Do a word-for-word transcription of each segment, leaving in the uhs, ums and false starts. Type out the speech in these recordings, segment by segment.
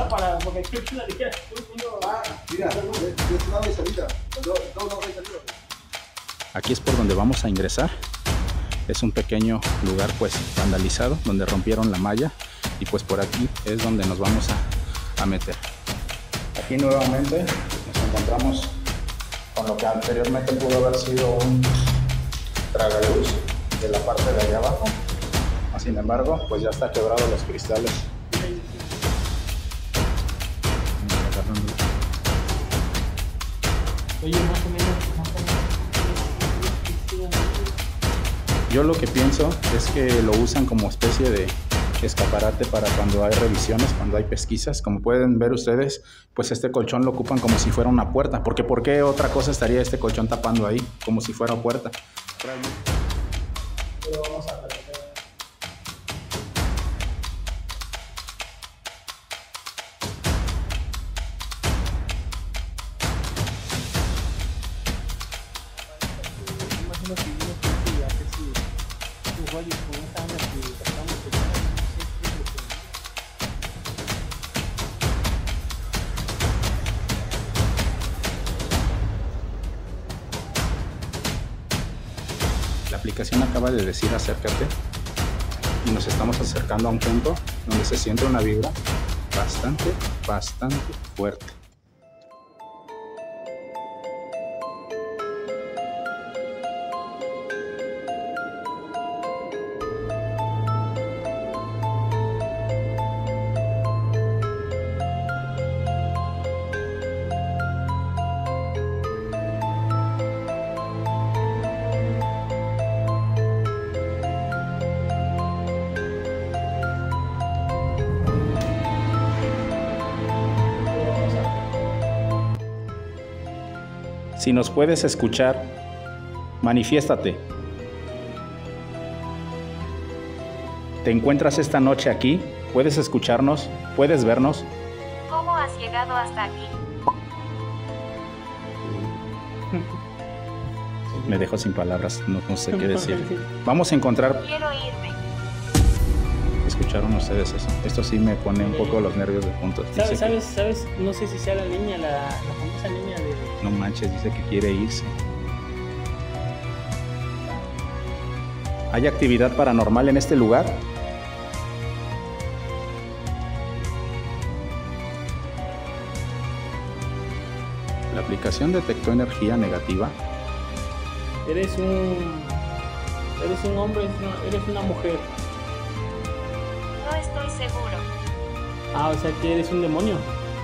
cerrarla para, porque aquí es una ligera. Ah, mira, de este lado hay salida. No, no, no hay salida. Aquí es por donde vamos a ingresar. Es un pequeño lugar pues vandalizado, donde rompieron la malla, y pues por aquí es donde nos vamos a, a meter. Aquí nuevamente nos encontramos con lo que anteriormente pudo haber sido un tragaluz de la parte de allá abajo. Sin embargo, pues ya está quebrado los cristales. Oye, más o menos, más o menos. Yo lo que pienso es que lo usan como especie de escaparate para cuando hay revisiones, cuando hay pesquisas. Como pueden ver ustedes, pues este colchón lo ocupan como si fuera una puerta. Porque ¿por qué otra cosa estaría este colchón tapando ahí? Como si fuera puerta. Pero vamos a ver. Imagino que yo no sé si hace si igual y con esa onda que tratamos de echar, no sé qué es lo que. La aplicación acaba de decir acércate, y nos estamos acercando a un punto donde se siente una vibra bastante, bastante fuerte. Si nos puedes escuchar, manifiéstate. ¿Te encuentras esta noche aquí? ¿Puedes escucharnos? ¿Puedes vernos? ¿Cómo has llegado hasta aquí? Me dejo sin palabras, no, no sé qué decir. Vamos a encontrar... Quiero irme. ¿Escucharon ustedes eso? Esto sí me pone un poco los nervios de punta. ¿Sabes, Dice sabes, sabes? No sé si sea la niña, la, la famosa niña de... que, no manches, dice que quiere irse. ¿Hay actividad paranormal en este lugar? La aplicación detectó energía negativa. Eres un... Eres un hombre, eres una, eres una mujer. No estoy seguro. Ah, o sea que eres un demonio.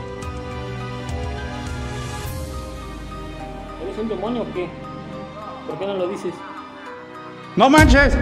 ¿Eres un demonio o qué? ¿Por qué no lo dices? ¡No manches!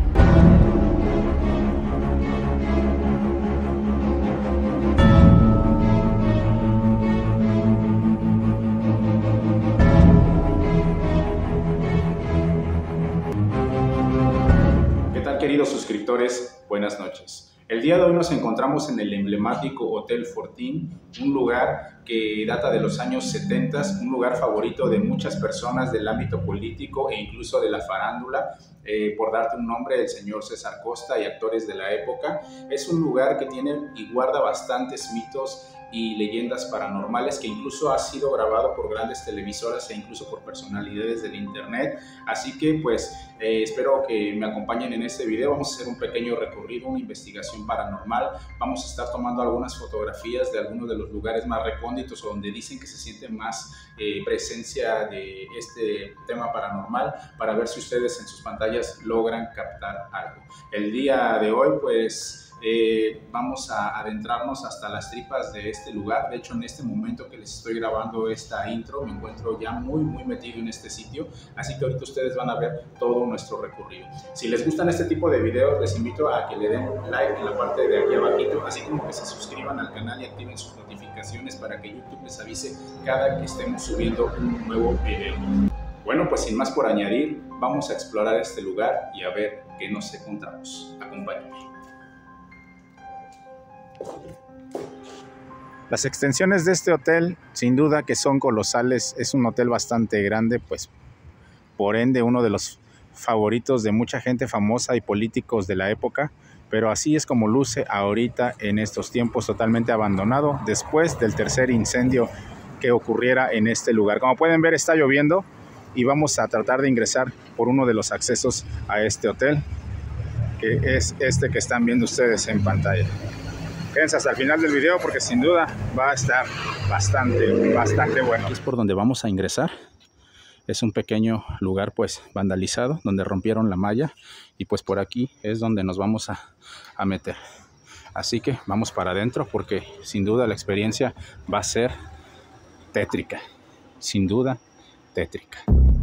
¿Qué tal, queridos suscriptores? Buenas noches. El día de hoy nos encontramos en el emblemático Hotel Fortín, un lugar que data de los años setenta, un lugar favorito de muchas personas del ámbito político e incluso de la farándula. Eh, por darte un nombre, el señor César Costa y actores de la época. Es un lugar que tiene y guarda bastantes mitos y leyendas paranormales, que incluso ha sido grabado por grandes televisoras e incluso por personalidades del internet. Así que pues eh, espero que me acompañen en este video. Vamos a hacer un pequeño recorrido, una investigación paranormal. Vamos a estar tomando algunas fotografías de algunos de los lugares más recónditos o donde dicen que se siente más eh, presencia de este tema paranormal, para ver si ustedes en sus pantallas logran captar algo. El día de hoy pues Eh, vamos a adentrarnos hasta las tripas de este lugar. De hecho, en este momento que les estoy grabando esta intro, me encuentro ya muy muy metido en este sitio, así que ahorita ustedes van a ver todo nuestro recorrido. Si les gustan este tipo de videos, les invito a que le den like en la parte de aquí abajito, así como que se suscriban al canal y activen sus notificaciones para que YouTube les avise cada que estemos subiendo un nuevo video. Bueno, pues sin más por añadir, vamos a explorar este lugar y a ver qué nos encontramos. Acompáñenme. Las extensiones de este hotel, sin duda que son colosales. Es un hotel bastante grande, pues por ende uno de los favoritos de mucha gente famosa y políticos de la época. pero así es como luce ahorita en estos tiempos, totalmente abandonado después del tercer incendio que ocurriera en este lugar. Como pueden ver, está lloviendo y vamos a tratar de ingresar por uno de los accesos a este hotel, que es este que están viendo ustedes en pantalla. Quédense hasta el final del video porque sin duda va a estar bastante, bastante bueno. Es por donde vamos a ingresar. Es un pequeño lugar pues vandalizado, donde rompieron la malla, y pues por aquí es donde nos vamos a, a meter. Así que vamos para adentro porque sin duda la experiencia va a ser tétrica, sin duda tétrica.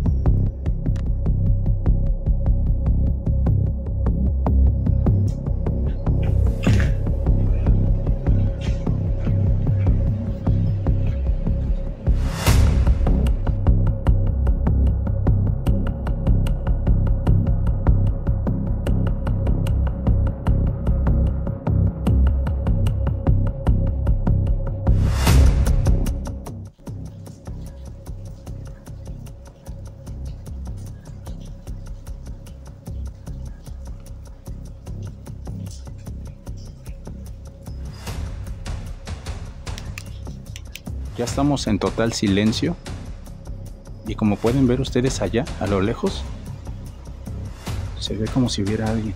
Ya estamos en total silencio y como pueden ver ustedes allá, a lo lejos, se ve como si hubiera alguien.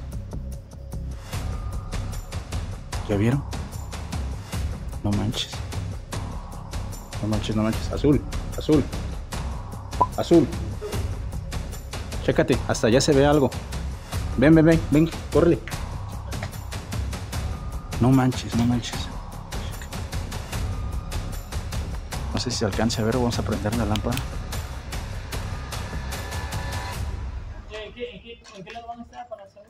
¿Ya vieron? No manches. No manches, no manches. Azul, azul, azul. Chécate, hasta allá se ve algo. Ven, ven, ven, ven, córrele. No manches, no manches. No sé si se alcance a ver, vamos a prender la lámpara. ¿En qué, en qué, en qué lado van a estar para saber?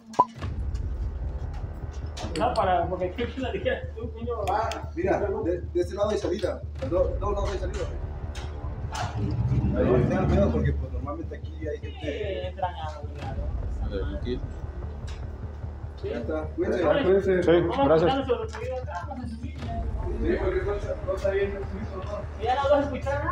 No, para, porque aquí la dijeras tú, coño. Ah, mira, de, de este lado hay salida. De dos lados hay salida. Ahí tengan cuidado porque pues, normalmente aquí hay gente. Entran a Aquí. Ya está. Cuídense. Sí, gracias. Sí, porque no está- no está bien escrito, ¿no? Ya la vas a escuchar.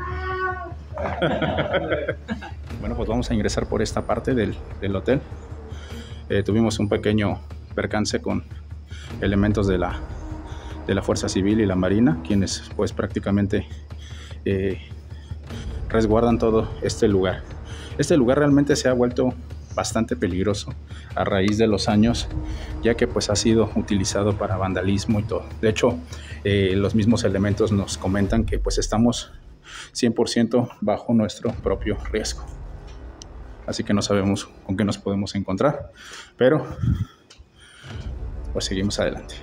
Bueno, pues vamos a ingresar por esta parte del, del hotel. Eh, tuvimos un pequeño percance con elementos de la, de la Fuerza Civil y la Marina, quienes pues prácticamente eh, resguardan todo este lugar. Este lugar realmente se ha vuelto bastante peligroso a raíz de los años, ya que pues ha sido utilizado para vandalismo y todo. De hecho, eh, los mismos elementos nos comentan que pues estamos cien por ciento bajo nuestro propio riesgo. Así que no sabemos con qué nos podemos encontrar, pero pues seguimos adelante.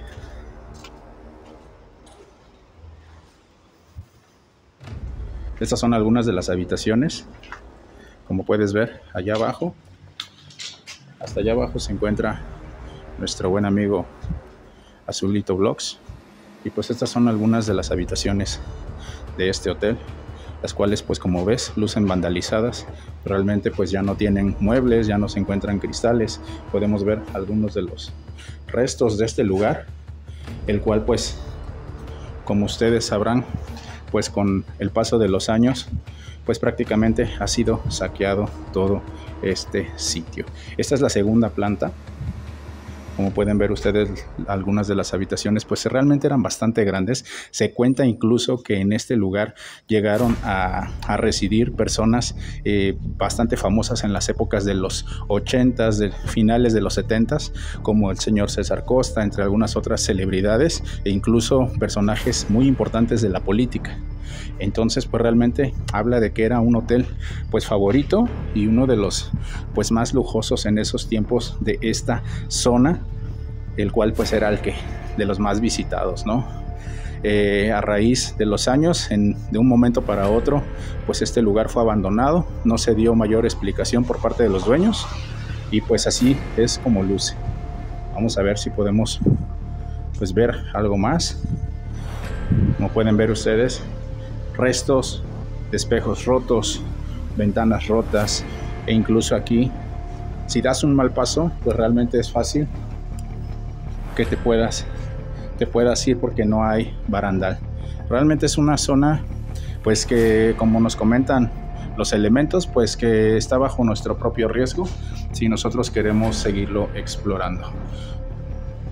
Estas son algunas de las habitaciones. Como puedes ver, allá abajo, hasta allá abajo se encuentra nuestro buen amigo Azulito Vlogs. Y pues estas son algunas de las habitaciones de este hotel, las cuales pues como ves lucen vandalizadas. Realmente pues ya no tienen muebles, ya no se encuentran cristales. Podemos ver algunos de los restos de este lugar, el cual pues como ustedes sabrán, pues con el paso de los años pues prácticamente ha sido saqueado todo este sitio. Esta es la segunda planta. Como pueden ver ustedes, algunas de las habitaciones pues realmente eran bastante grandes. Se cuenta incluso que en este lugar llegaron a, a residir personas eh, bastante famosas en las épocas de los ochentas, de finales de los setentas, como el señor César Costa, entre algunas otras celebridades e incluso personajes muy importantes de la política. Entonces pues realmente habla de que era un hotel pues favorito y uno de los pues más lujosos en esos tiempos de esta zona, el cual pues era el que de los más visitados, ¿no? Eh, a raíz de los años, en, de un momento para otro, pues este lugar fue abandonado, no se dio mayor explicación por parte de los dueños y pues así es como luce. Vamos a ver si podemos pues ver algo más. Como pueden ver ustedes, restos de espejos rotos, ventanas rotas e incluso aquí, si das un mal paso, pues realmente es fácil que te puedas, te puedas ir porque no hay barandal. Realmente es una zona pues que, como nos comentan los elementos, pues que está bajo nuestro propio riesgo si nosotros queremos seguirlo explorando.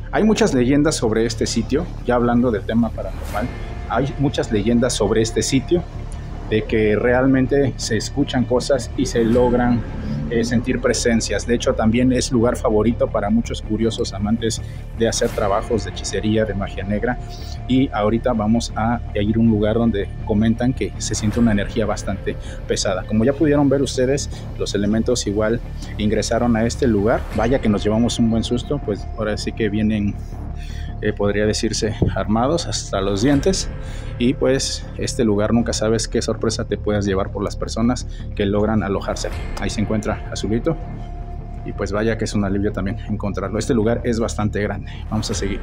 Hay muchas leyendas sobre este sitio, ya hablando del tema paranormal, hay muchas leyendas sobre este sitio, de que realmente se escuchan cosas y se logran eh, sentir presencias. De hecho, también es lugar favorito para muchos curiosos amantes de hacer trabajos de hechicería, de magia negra. Y ahorita vamos a ir a un lugar donde comentan que se siente una energía bastante pesada. Como ya pudieron ver ustedes, los elementos igual ingresaron a este lugar. Vaya que nos llevamos un buen susto, pues ahora sí que vienen, eh, podría decirse, armados hasta los dientes. Y pues este lugar nunca sabes qué sorpresa te puedas llevar por las personas que logran alojarse aquí. Ahí se encuentra Azulito y pues vaya que es un alivio también encontrarlo. Este lugar es bastante grande. Vamos a seguir.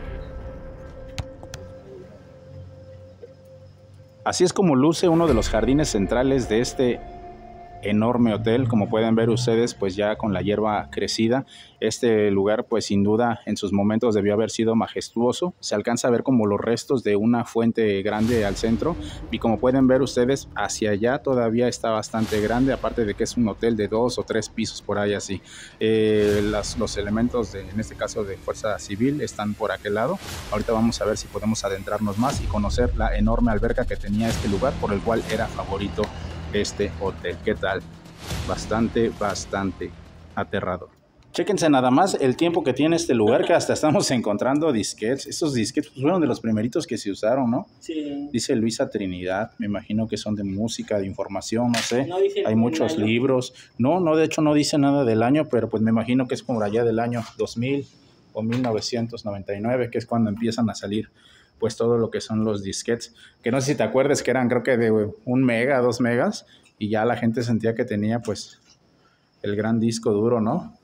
Así es como luce uno de los jardines centrales de este enorme hotel. Como pueden ver ustedes, pues ya con la hierba crecida, este lugar pues sin duda en sus momentos debió haber sido majestuoso. Se alcanza a ver como los restos de una fuente grande al centro, y como pueden ver ustedes, hacia allá todavía está bastante grande, aparte de que es un hotel de dos o tres pisos por ahí así. Eh, las, los elementos de, en este caso de Fuerza Civil, están por aquel lado. Ahorita vamos a ver si podemos adentrarnos más y conocer la enorme alberca que tenía este lugar, por el cual era favorito este hotel. ¿Qué tal? Bastante, bastante aterrador. Chéquense nada más el tiempo que tiene este lugar, que hasta estamos encontrando disquetes. Estos disquetes fueron de los primeritos que se usaron, ¿no? Sí. Dice Luisa Trinidad, me imagino que son de música, de información, no sé. No dice hay muchos año. libros. No, no, de hecho no dice nada del año, pero pues me imagino que es como allá del año dos mil o mil novecientos noventa y nueve, que es cuando empiezan a salir pues todo lo que son los disquetes, que no sé si te acuerdas que eran creo que de un mega, dos megas, y ya la gente sentía que tenía pues el gran disco duro, ¿no?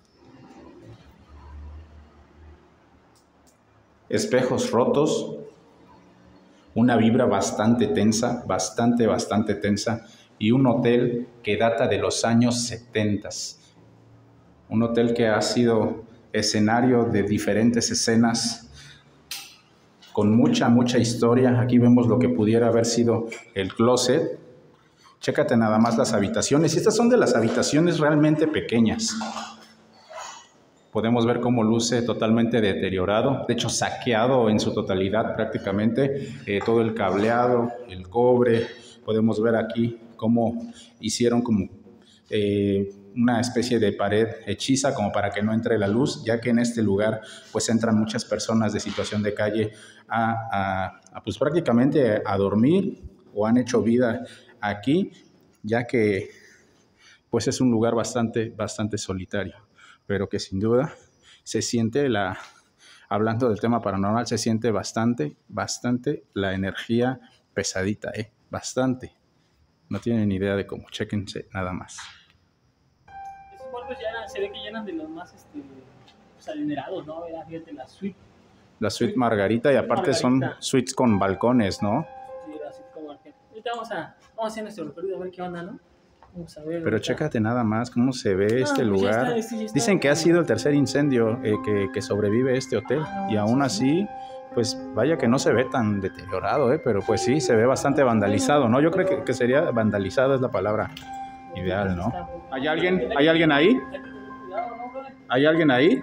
Espejos rotos, una vibra bastante tensa, bastante, bastante tensa, y un hotel que data de los años setenta. Un hotel que ha sido escenario de diferentes escenas, con mucha, mucha historia. Aquí vemos lo que pudiera haber sido el closet. Chécate nada más las habitaciones. Estas son de las habitaciones realmente pequeñas. Podemos ver cómo luce totalmente deteriorado, de hecho saqueado en su totalidad prácticamente. Eh, todo el cableado, el cobre. Podemos ver aquí cómo hicieron como eh, una especie de pared hechiza como para que no entre la luz, ya que en este lugar pues entran muchas personas de situación de calle a, a, a pues prácticamente a dormir, o han hecho vida aquí, ya que pues es un lugar bastante, bastante solitario, pero que sin duda se siente la, hablando del tema paranormal, se siente bastante, bastante la energía pesadita, eh, bastante. No tienen idea de cómo, chéquense nada más. Esos cuartos ya se ve que llenan de los más este, pues, adinerados, ¿no? Era, fíjate, la suite. La suite Margarita, y aparte Margarita. Son suites con balcones, ¿no? Sí, la suite con balcones. Ahorita vamos a, vamos a hacer nuestro recorrido a ver qué onda, ¿no? Vamos a ver. Pero ahorita. Chécate nada más cómo se ve Ah, este pues lugar. ya está, este ya está. Dicen que ha sido el tercer incendio eh, que, que sobrevive este hotel, Ah, no, y aún así, pues vaya que no se ve tan deteriorado, eh, pero pues sí, se ve bastante vandalizado, ¿no? Yo creo que, que sería vandalizado es la palabra ideal, ¿no? ¿Hay alguien, ¿hay alguien ahí? ¿Hay alguien ahí?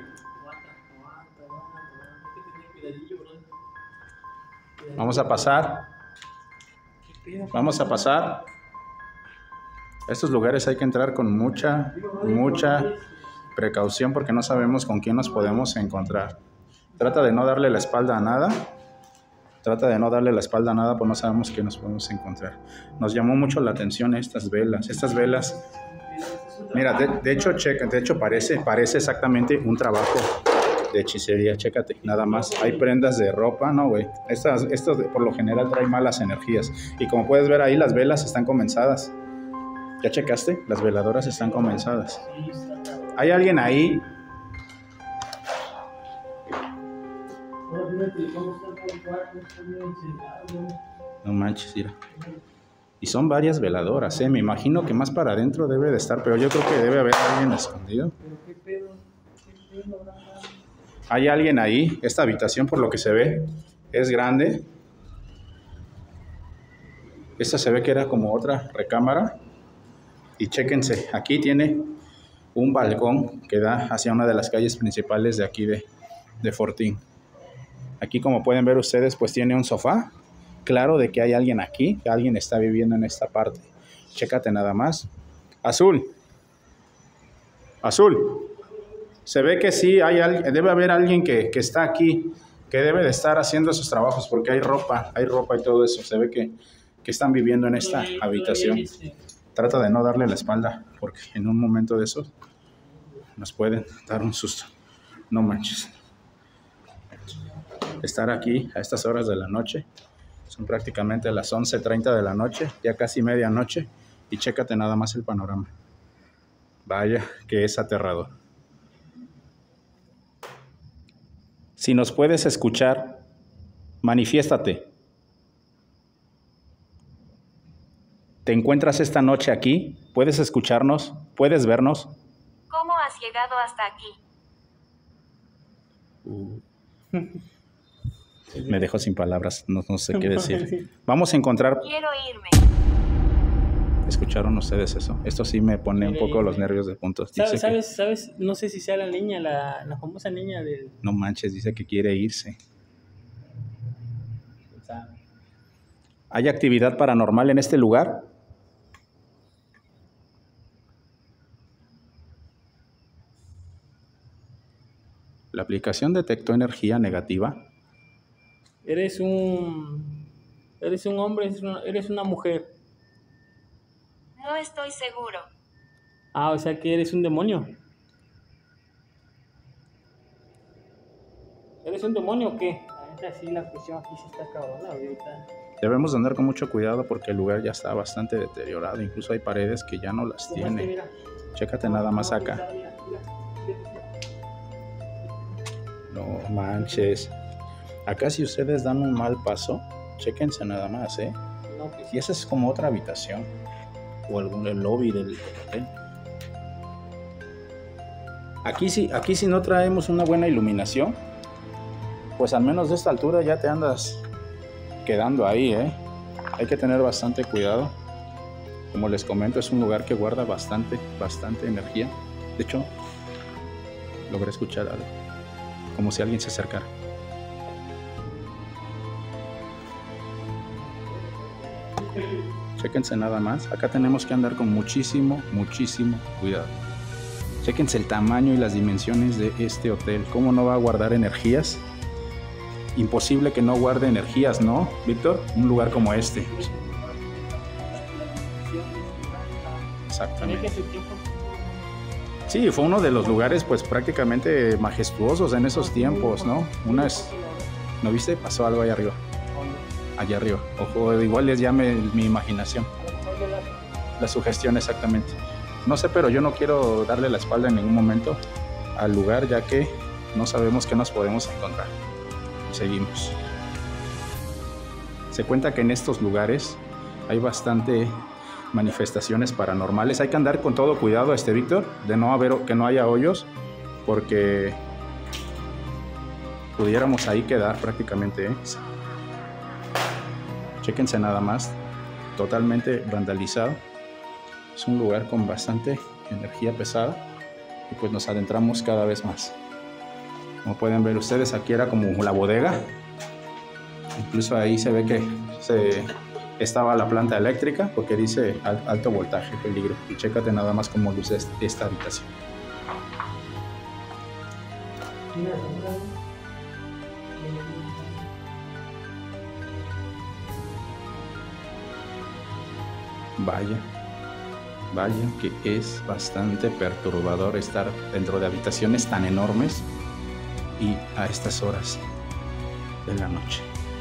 Vamos a pasar. Vamos a pasar. Estos lugares hay que entrar con mucha, mucha precaución, porque no sabemos con quién nos podemos encontrar. Trata de no darle la espalda a nada. Trata de no darle la espalda a nada, pues no sabemos qué nos podemos encontrar. Nos llamó mucho la atención estas velas. Estas velas, mira, de, de hecho, checa, de hecho parece, parece exactamente un trabajo de hechicería. Chécate, nada más. Hay prendas de ropa, ¿no, güey? Estas, estas por lo general traen malas energías. Y como puedes ver ahí, las velas están comenzadas. ¿Ya checaste? Las veladoras están comenzadas. ¿Hay alguien ahí? No manches, mira. Y son varias veladoras, ¿eh? Me imagino que más para adentro debe de estar, pero yo creo que debe haber alguien escondido. ¿Hay alguien ahí? Esta habitación, por lo que se ve, es grande. Esta se ve que era como otra recámara. Y chéquense, aquí tiene un balcón que da hacia una de las calles principales de aquí de, de Fortín. Aquí, como pueden ver ustedes, pues tiene un sofá. Claro de que hay alguien aquí, que alguien está viviendo en esta parte. Chécate nada más. Azul. Azul. Se ve que sí, hay alguien, debe haber alguien que, que está aquí, que debe de estar haciendo sus trabajos, porque hay ropa, hay ropa y todo eso. Se ve que, que están viviendo en esta habitación. Trata de no darle la espalda, porque en un momento de eso nos pueden dar un susto. No manches. Estar aquí a estas horas de la noche, son prácticamente las once treinta de la noche, ya casi medianoche, y chécate nada más el panorama. Vaya que es aterrador. Si nos puedes escuchar, manifiéstate. ¿Te encuentras esta noche aquí? ¿Puedes escucharnos? ¿Puedes vernos? ¿Cómo has llegado hasta aquí? Uh. Me dejo sin palabras, no, no sé qué decir. Vamos a encontrar... Quiero irme. ¿Escucharon ustedes eso? Esto sí me pone un poco los nervios de puntos. ¿Sabes? ¿Sabes? ¿Sabes? No sé si sea la niña, la, la famosa niña del... No manches, dice que quiere irse. ¿Hay actividad paranormal en este lugar? La aplicación detectó energía negativa. Eres un... Eres un hombre, eres una, eres una mujer. No estoy seguro. Ah, o sea que eres un demonio. ¿Eres un demonio o qué? Ahorita sí, la cuestión aquí sí está cabrona ahorita. Debemos de andar con mucho cuidado porque el lugar ya está bastante deteriorado. Incluso hay paredes que ya no las tiene. Este, mira. Chécate nada más acá. No manches. Acá si ustedes dan un mal paso, chéquense nada más, ¿eh? No, pues, Y esa es como otra habitación. O algún el lobby del hotel. Aquí sí, aquí si no traemos una buena iluminación, pues al menos de esta altura ya te andas quedando ahí, ¿eh? Hay que tener bastante cuidado. Como les comento, es un lugar que guarda bastante, bastante energía. De hecho, logré escuchar algo, como si alguien se acercara. Chéquense nada más. Acá tenemos que andar con muchísimo, muchísimo cuidado. Chéquense el tamaño y las dimensiones de este hotel. ¿Cómo no va a guardar energías? Imposible que no guarde energías, ¿no, Víctor? Un lugar como este. Exactamente. Sí, fue uno de los lugares pues prácticamente majestuosos en esos tiempos, ¿no? Una es... ¿No viste? Pasó algo allá arriba. Allá arriba. Ojo, igual les llame mi imaginación. La sugestión, exactamente. No sé, pero yo no quiero darle la espalda en ningún momento al lugar, ya que no sabemos qué nos podemos encontrar. Seguimos. Se cuenta que en estos lugares hay bastante manifestaciones paranormales. Hay que andar con todo cuidado, este Víctor, de no haber, que no haya hoyos, porque pudiéramos ahí quedar prácticamente, ¿eh? Chéquense nada más, totalmente vandalizado. Es un lugar con bastante energía pesada y pues nos adentramos cada vez más. Como pueden ver ustedes, aquí era como la bodega. Incluso ahí se ve que se estaba la planta eléctrica porque dice alto voltaje, peligro. Y chécate nada más cómo luce esta habitación. Vaya, vaya que es bastante perturbador estar dentro de habitaciones tan enormes y a estas horas de la noche.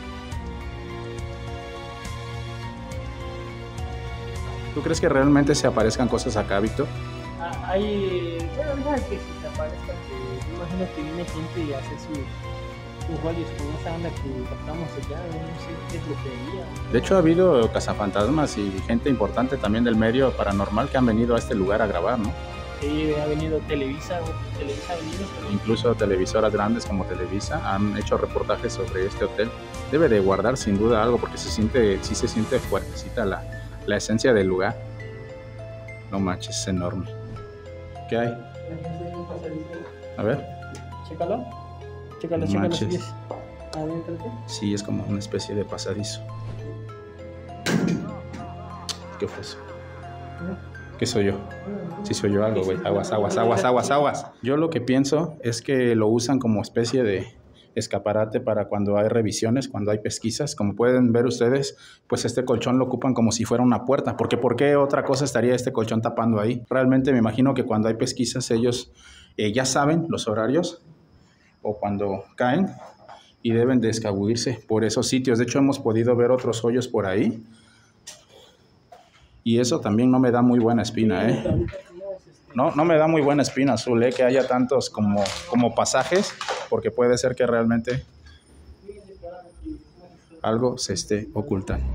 ¿Tú crees que realmente se aparezcan cosas acá, Víctor? Ah, hay... Bueno, deja que si se aparezca, que me imagino que viene gente y hace su... sus rollos con esa onda que captamos allá, no sé qué es lo que veía. De hecho, ha habido cazafantasmas y gente importante también del medio paranormal que han venido a este lugar a grabar, ¿no? Sí, ha venido Televisa, Televisa ha venido, pero... Incluso televisoras grandes como Televisa han hecho reportajes sobre este hotel. Debe de guardar sin duda algo porque se siente, sí se siente fuertecita la, la esencia del lugar. No manches, es enorme. ¿Qué hay? A ver. Chécalo. Chécalo, No chécalo, manches. si es. Adéntrate. Sí, es como una especie de pasadizo. ¿Qué fue eso? ¿Qué soy yo? Sí soy yo algo, güey. Aguas, aguas, aguas, aguas, aguas. Yo lo que pienso es que lo usan como especie de escaparate para cuando hay revisiones, cuando hay pesquisas. Como pueden ver ustedes, pues este colchón lo ocupan como si fuera una puerta. Porque ¿por qué otra cosa estaría este colchón tapando ahí? Realmente me imagino que cuando hay pesquisas ellos eh, ya saben los horarios o cuando caen y deben de escabullirse por esos sitios. De hecho, hemos podido ver otros hoyos por ahí. Y eso también no me da muy buena espina, ¿eh? No, no me da muy buena espina, Azul, ¿eh? Que haya tantos como, como pasajes, porque puede ser que realmente algo se esté ocultando.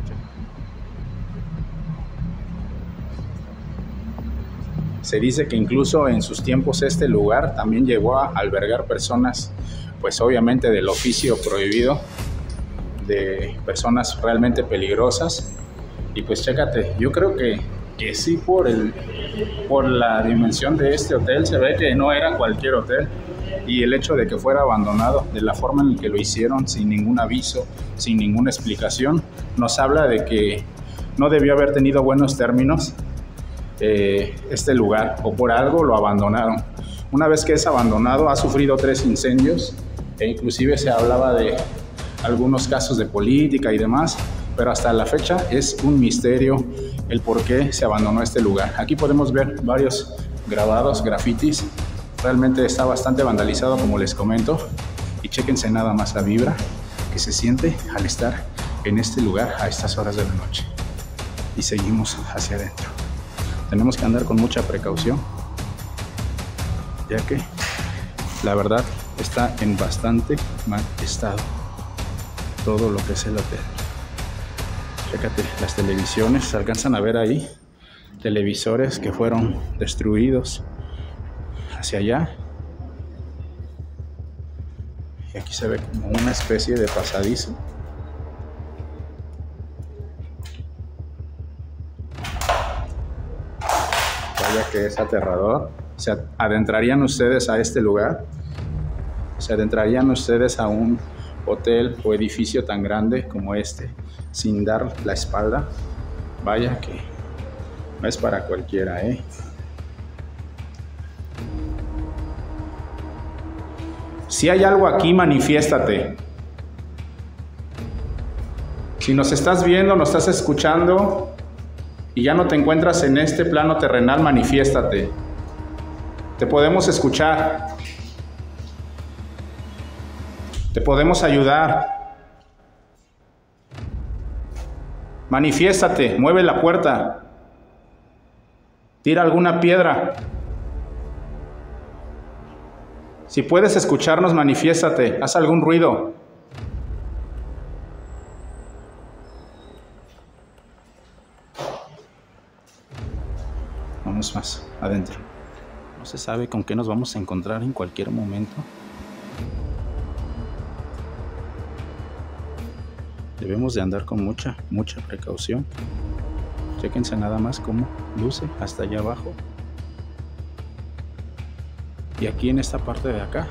Se dice que incluso en sus tiempos este lugar también llegó a albergar personas, pues obviamente del oficio prohibido, de personas realmente peligrosas. Y pues chécate, yo creo que, que sí por, el, por la dimensión de este hotel se ve que no era cualquier hotel. Y el hecho de que fuera abandonado de la forma en que lo hicieron, sin ningún aviso, sin ninguna explicación, nos habla de que no debió haber tenido buenos términos eh, este lugar, o por algo lo abandonaron. Una vez que es abandonado, ha sufrido tres incendios, e inclusive se hablaba de algunos casos de política y demás, pero hasta la fecha es un misterio el por qué se abandonó este lugar. Aquí podemos ver varios grabados, grafitis. Realmente está bastante vandalizado, como les comento, y chéquense nada más la vibra que se siente al estar en este lugar a estas horas de la noche. Y seguimos hacia adentro. Tenemos que andar con mucha precaución, ya que la verdad está en bastante mal estado todo lo que es el hotel. Fíjate, las televisiones, se alcanzan a ver ahí televisores que fueron destruidos hacia allá. Y aquí se ve como una especie de pasadizo. Vaya que es aterrador. ¿Se adentrarían ustedes a este lugar? ¿Se adentrarían ustedes a un hotel o edificio tan grande como este sin dar la espalda? Vaya que no es para cualquiera, ¿eh? Si hay algo aquí, manifiéstate. Si nos estás viendo, nos estás escuchando y ya no te encuentras en este plano terrenal, manifiéstate. Te podemos escuchar. Te podemos ayudar. Manifiéstate, mueve la puerta. Tira alguna piedra. Si puedes escucharnos, manifiéstate, haz algún ruido. Vamos más adentro. No se sabe con qué nos vamos a encontrar en cualquier momento. Debemos de andar con mucha, mucha precaución. Chéquense nada más cómo luce hasta allá abajo. Y aquí en esta parte de acá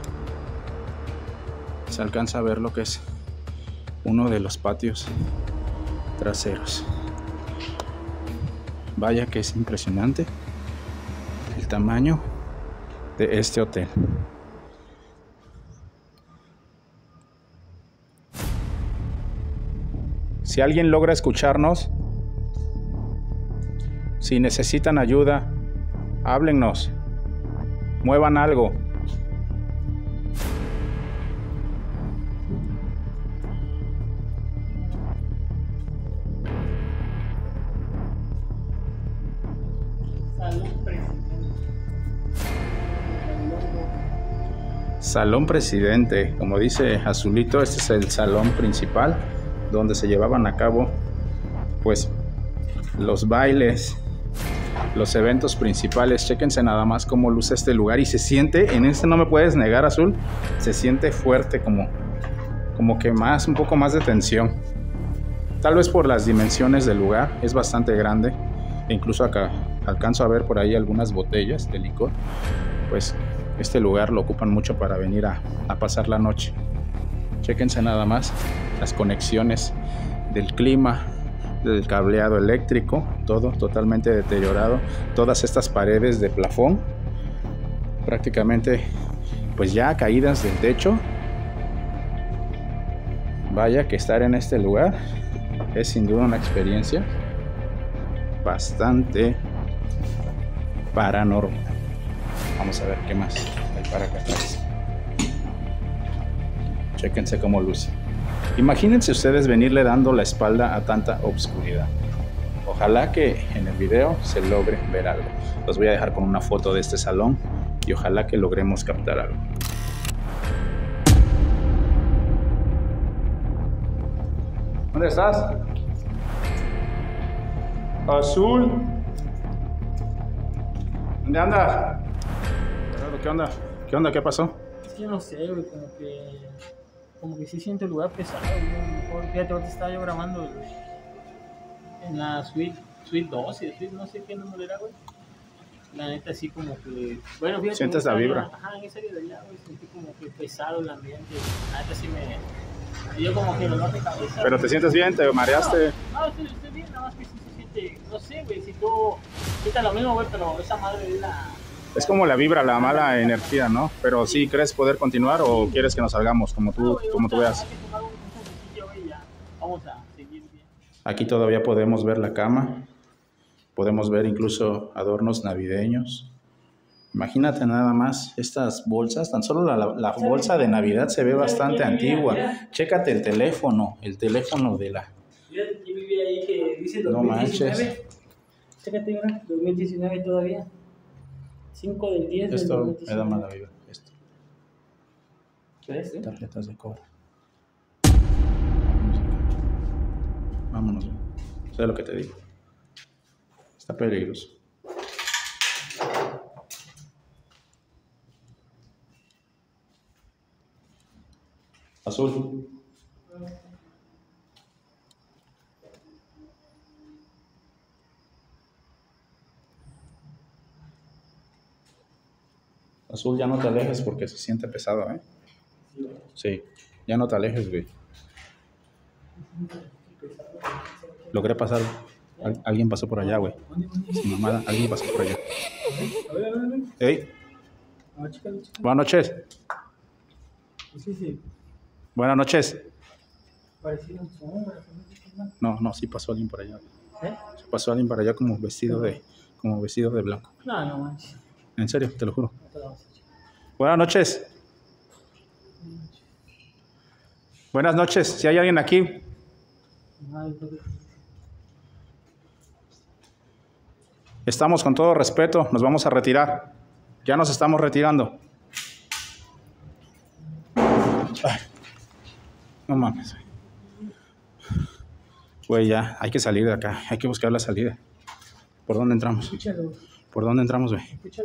se alcanza a ver lo que es uno de los patios traseros. Vaya que es impresionante el tamaño de este hotel. Si alguien logra escucharnos, si necesitan ayuda, háblennos. Muevan algo. Salón presidente. Salón presidente, como dice Azulito, este es el salón principal donde se llevaban a cabo pues los bailes, los eventos principales. Chéquense nada más cómo luce este lugar y se siente, en este no me puedes negar, Azul, se siente fuerte, como, como que más, un poco más de tensión. Tal vez por las dimensiones del lugar, es bastante grande, e incluso acá alcanzo a ver por ahí algunas botellas de licor, pues Este lugar lo ocupan mucho para venir a, a pasar la noche. Chéquense nada más las conexiones del clima, del cableado eléctrico, todo totalmente deteriorado. Todas estas paredes de plafón prácticamente pues ya caídas del techo. Vaya que estar en este lugar es sin duda una experiencia bastante paranormal. Vamos a ver qué más hay para acá atrás. Chéquense cómo luce. Imagínense ustedes venirle dando la espalda a tanta obscuridad. Ojalá que en el video se logre ver algo. Los voy a dejar con una foto de este salón y ojalá que logremos captar algo. ¿Dónde estás? Azul. ¿Dónde andas? ¿Qué onda? ¿Qué onda? ¿Qué pasó? Es que no sé, güey, como que... Como que sí siento el lugar pesado, güey. Mejor, fíjate, ahorita estaba yo grabando el- en la suite, suite doce, suite no sé qué número era, güey. La neta, así como que... Bueno, fíjate... Sientes en esa la área- vibra. Ajá, en esa área de allá, güey, sentí como que pesado el ambiente. La neta sí me... Yo como que dolor de cabeza. ¿Pero te sientes bien? ¿Te mareaste? No, no, estoy, estoy bien, nada más que sí se siente... No sé, güey, si tú... Sientes lo mismo, güey, pero esa madre es la... Es como la vibra, la mala energía, ¿no? Pero sí, ¿crees poder continuar o quieres que nos salgamos como tú, como tú veas? Hay que tomar un cafecillo, güey, y ya. Vamos a seguir bien. Aquí todavía podemos ver la cama, podemos ver incluso adornos navideños. Imagínate nada más estas bolsas, tan solo la, la- la bolsa de Navidad se ve bastante antigua. Chécate el teléfono, el teléfono de la... Fíjate, yo viví ahí que dice No dos mil diecinueve. manches. Chécate, mira, dos mil diecinueve todavía. cinco del diez del Esto dos mil me da diecinueve. mala vibra. Esto, ¿Ves? eh? tarjetas de cobro. Vámonos. Sé lo que te digo. Está peligroso. Azul. Azul, ya no te alejes porque se siente pesado, ¿eh? Sí, ya no te alejes, güey. Logré pasar. Al- alguien pasó por allá, güey. Sin mamada, alguien pasó por allá. A ver, a ver, a ver. Hey, A ver, chécalo, chécalo. buenas noches. Sí, sí. Buenas noches. Parecieron sombras. ¿No? No, no, sí pasó alguien por allá. ¿Eh? Se pasó alguien por allá como vestido de, como vestido de blanco. No, no manches. En serio, te lo juro. No te la vas a echar. Buenas noches. Buenas noches. Si hay alguien aquí, No, yo creo que- estamos con todo respeto, nos vamos a retirar. Ya nos estamos retirando. Ay, no mames. Güey, ya, hay que salir de acá. Hay que buscar la salida. ¿Por dónde entramos? Escúchalo, ¿Por dónde entramos, güey? escúchalo.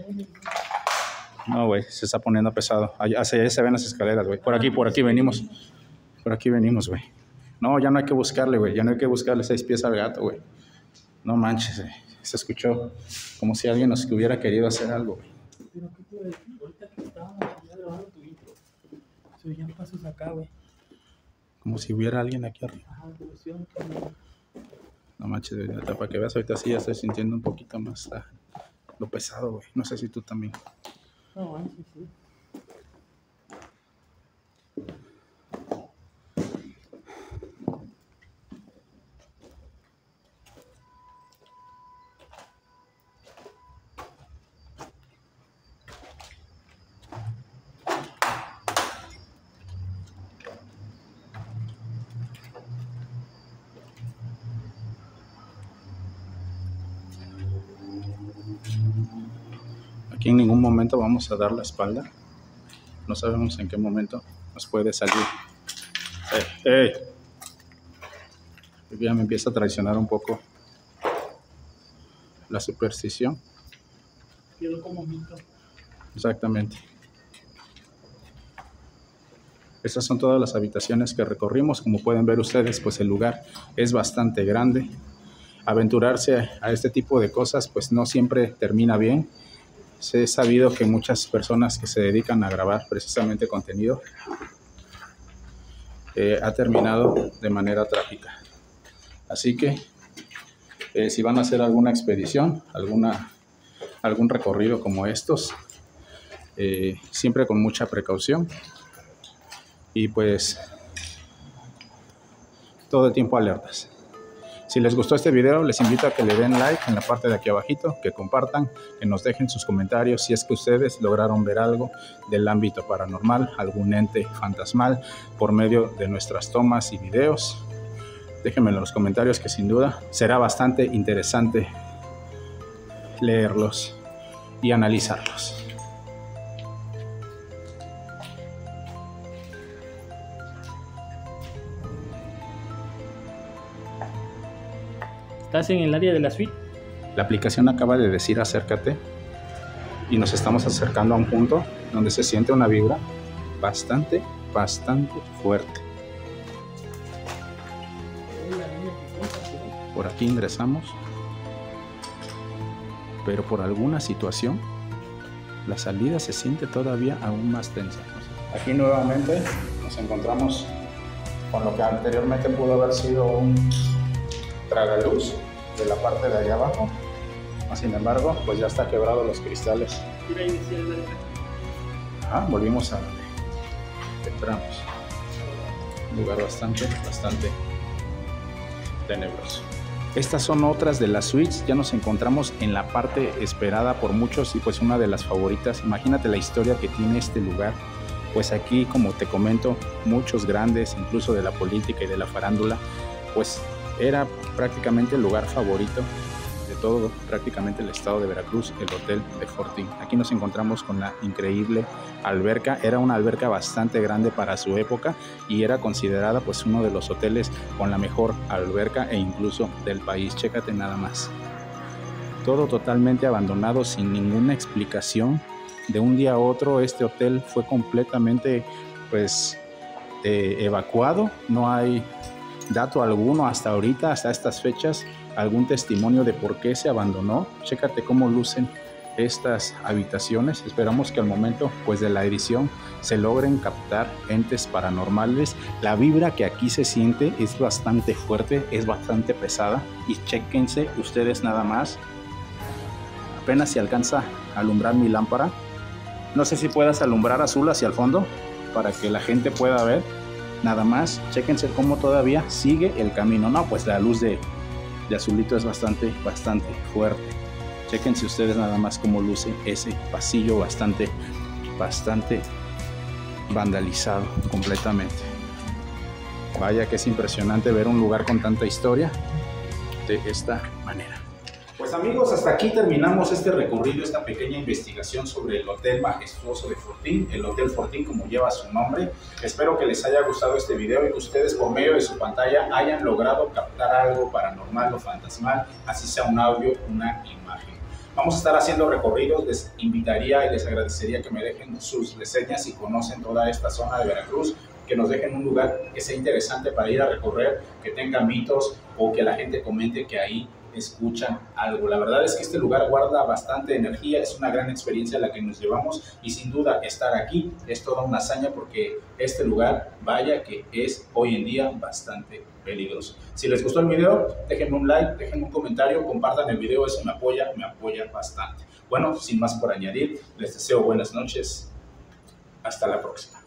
No, güey, se está poniendo pesado. Allá, hacia allá se ven las escaleras, güey. Por aquí, por aquí venimos. Por aquí venimos, güey. No, ya no hay que buscarle, güey. Ya no hay que buscarle seis pies al gato, güey. No manches, güey. Se escuchó como si alguien nos hubiera querido hacer algo, güey. Pero qué te iba a decir, ahorita que estábamos ya grabando tu intro, se oían pasos acá, güey. Como si hubiera alguien aquí arriba. Ajá, pero sí, un cambio. No manches, güey. Neta, para que veas, ahorita sí ya estoy sintiendo un poquito más ah, lo pesado, güey. No sé si tú también. No, manches, sí. Aquí en ningún momento vamos a dar la espalda. No sabemos en qué momento nos puede salir. ¡Ey! ¡Ey! Ya me empieza a traicionar un poco la superstición. Quedó como mito. Exactamente. Estas son todas las habitaciones que recorrimos. Como pueden ver ustedes, pues el lugar es bastante grande. Aventurarse a este tipo de cosas, pues no siempre termina bien. he sabido que muchas personas que se dedican a grabar precisamente contenido eh, ha terminado de manera trágica. Así que eh, si van a hacer alguna expedición, alguna, algún recorrido como estos, eh, siempre con mucha precaución y pues todo el tiempo alertas. Si les gustó este video, les invito a que le den like en la parte de aquí abajito, que compartan, que nos dejen sus comentarios si es que ustedes lograron ver algo del ámbito paranormal, algún ente fantasmal por medio de nuestras tomas y videos. Déjenme en los comentarios, que sin duda será bastante interesante leerlos y analizarlos. ¿Estás en el área de la suite? La aplicación acaba de decir acércate y nos estamos acercando a un punto donde se siente una vibra bastante, bastante fuerte. Por aquí ingresamos, pero por alguna situación la salida se siente todavía aún más tensa. Aquí nuevamente nos encontramos con lo que anteriormente pudo haber sido un tragaluz de la parte de allá abajo. Sin embargo, pues ya está quebrado los cristales. Ah, volvimos a donde entramos. Un lugar bastante, bastante tenebroso. Estas son otras de las suites. Ya nos encontramos en la parte esperada por muchos y pues una de las favoritas. Imagínate la historia que tiene este lugar. Pues aquí, como te comento, muchos grandes, incluso de la política y de la farándula, pues era prácticamente el lugar favorito de todo prácticamente el estado de Veracruz, el Hotel de Fortín. Aquí nos encontramos con la increíble alberca. Era una alberca bastante grande para su época y era considerada pues uno de los hoteles con la mejor alberca e incluso del país. Chécate nada más. Todo totalmente abandonado, sin ninguna explicación. De un día a otro este hotel fue completamente pues eh, evacuado. No hay dato alguno hasta ahorita, hasta estas fechas, algún testimonio de por qué se abandonó. Chécate cómo lucen estas habitaciones. Esperamos que al momento pues de la edición se logren captar entes paranormales. La vibra que aquí se siente es bastante fuerte, es bastante pesada y chéquense ustedes nada más. Apenas se alcanza a alumbrar mi lámpara. No sé si puedas alumbrar azul hacia el fondo para que la gente pueda ver. Nada más, chéquense cómo todavía sigue el camino. No, pues la luz de, de azulito es bastante, bastante fuerte. Chéquense ustedes nada más cómo luce ese pasillo bastante, bastante vandalizado completamente. Vaya que es impresionante ver un lugar con tanta historia de esta manera. Pues amigos, hasta aquí terminamos este recorrido, esta pequeña investigación sobre el Hotel Majestuoso de Fortín, el Hotel Fortín como lleva su nombre. Espero que les haya gustado este video y que ustedes por medio de su pantalla hayan logrado captar algo paranormal o fantasmal, así sea un audio, una imagen. Vamos a estar haciendo recorridos. Les invitaría y les agradecería que me dejen sus reseñas si conocen toda esta zona de Veracruz, que nos dejen un lugar que sea interesante para ir a recorrer, que tenga mitos o que la gente comente que ahí escuchan algo. La verdad es que este lugar guarda bastante energía, es una gran experiencia la que nos llevamos y sin duda estar aquí es toda una hazaña porque este lugar, vaya que es hoy en día bastante peligroso. Si les gustó el video, déjenme un like, déjenme un comentario, compartan el video, eso me apoya, me apoya bastante. Bueno, sin más por añadir, les deseo buenas noches, hasta la próxima.